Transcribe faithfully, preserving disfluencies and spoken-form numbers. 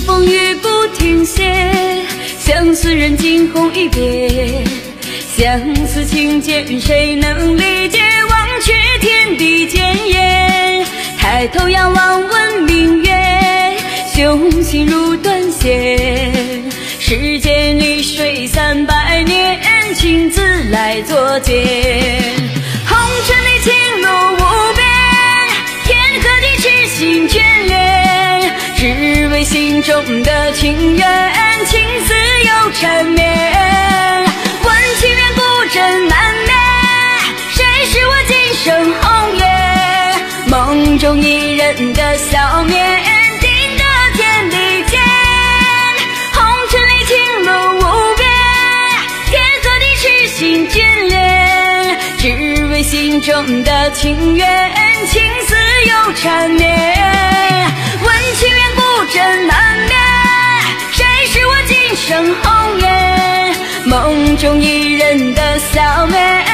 风雨不停歇，相思人惊鸿一别。相思情结谁能理解？忘却天地间烟，抬头仰望问明月，雄心如断线。世间里水三百年，情自来作践。红尘里情路无边，天和地痴心眷恋，只为心中的情缘，情丝又缠绵。问情缘故真难眠，谁是我今生红颜？梦中一人的笑面，定格天地间。红尘里情路无边，天和地痴心眷恋，只为心中的情缘，情丝又缠绵。问情缘故真难眠，谁是我今生红颜？梦中一人的笑面。